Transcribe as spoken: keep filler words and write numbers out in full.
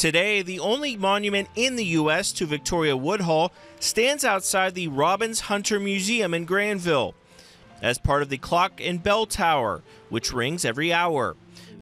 Today, the only monument in the U S to Victoria Woodhull stands outside the Robbins Hunter Museum in Granville as part of the Clock and Bell Tower, which rings every hour.